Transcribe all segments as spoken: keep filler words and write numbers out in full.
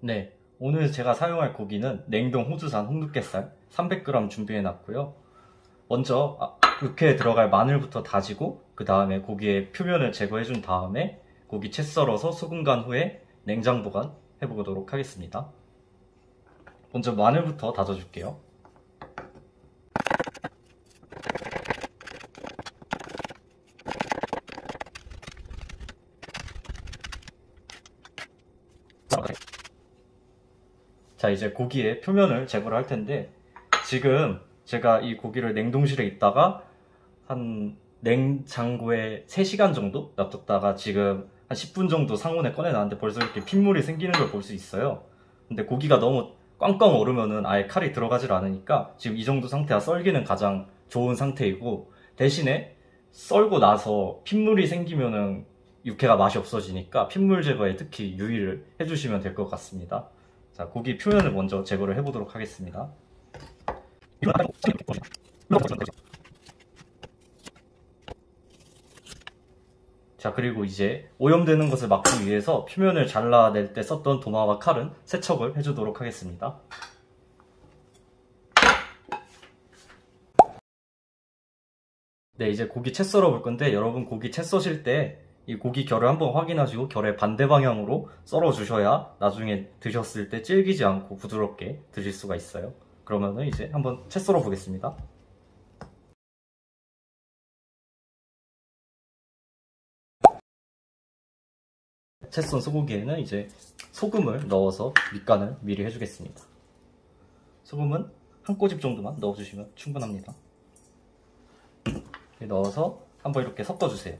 네, 오늘 제가 사용할 고기는 냉동 호주산 홍두깨살 삼백 그램 준비해 놨고요. 먼저 아, 육회에 들어갈 마늘부터 다지고 그 다음에 고기의 표면을 제거해 준 다음에 고기 채 썰어서 소금 간 후에 냉장 보관 해보도록 하겠습니다. 먼저 마늘부터 다져줄게요. 자, 이제 고기의 표면을 제거를 할 텐데, 지금 제가 이 고기를 냉동실에 있다가 한 냉장고에 세 시간 정도 놔뒀다가 지금 한 십 분 정도 상온에 꺼내놨는데 벌써 이렇게 핏물이 생기는 걸 볼 수 있어요. 근데 고기가 너무 꽝꽝 얼으면은 아예 칼이 들어가질 않으니까 지금 이 정도 상태가 썰기는 가장 좋은 상태이고, 대신에 썰고 나서 핏물이 생기면은 육회가 맛이 없어지니까 핏물 제거에 특히 유의를 해주시면 될 것 같습니다. 자, 고기 표면을 먼저 제거를 해보도록 하겠습니다. 자, 그리고 이제 오염되는 것을 막기 위해서 표면을 잘라낼 때 썼던 도마와 칼은 세척을 해주도록 하겠습니다. 네, 이제 고기 채 썰어 볼 건데, 여러분 고기 채 써실 때 이 고기 결을 한번 확인하시고 결의 반대 방향으로 썰어 주셔야 나중에 드셨을 때 질기지 않고 부드럽게 드실 수가 있어요. 그러면은 이제 한번 채 썰어 보겠습니다. 채 썬 소고기에는 이제 소금을 넣어서 밑간을 미리 해주겠습니다. 소금은 한 꼬집 정도만 넣어주시면 충분합니다. 넣어서 한번 이렇게 섞어주세요.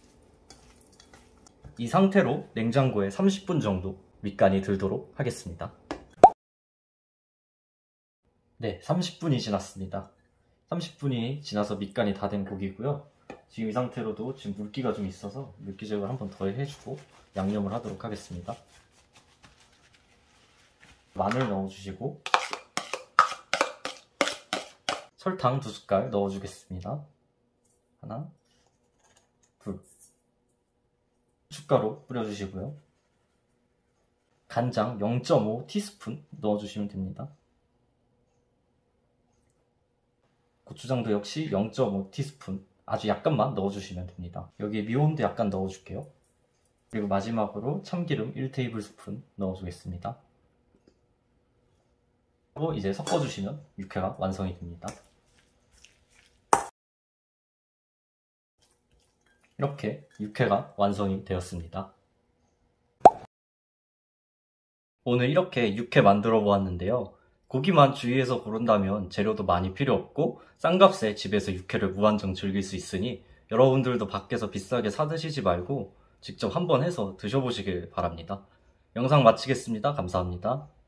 이 상태로 냉장고에 삼십 분 정도 밑간이 들도록 하겠습니다. 네, 삼십 분이 지났습니다. 삼십 분이 지나서 밑간이 다 된 고기고요. 지금 이 상태로도 지금 물기가 좀 있어서 물기 제거를 한번 더 해주고 양념을 하도록 하겠습니다. 마늘 넣어주시고 설탕 두 숟갈 넣어주겠습니다. 하나, 둘, 숟가루 뿌려주시고요. 간장 영 점 오 티스푼 넣어주시면 됩니다. 고추장도 역시 영 점 오 티스푼 아주 약간만 넣어주시면 됩니다. 여기에 미온도 약간 넣어줄게요. 그리고 마지막으로 참기름 일 테이블스푼 넣어주겠습니다. 그리고 이제 섞어주시면 육회가 완성이 됩니다. 이렇게 육회가 완성이 되었습니다. 오늘 이렇게 육회 만들어 보았는데요. 고기만 주의해서 고른다면 재료도 많이 필요 없고 싼 값에 집에서 육회를 무한정 즐길 수 있으니 여러분들도 밖에서 비싸게 사 드시지 말고 직접 한번 해서 드셔보시길 바랍니다. 영상 마치겠습니다. 감사합니다.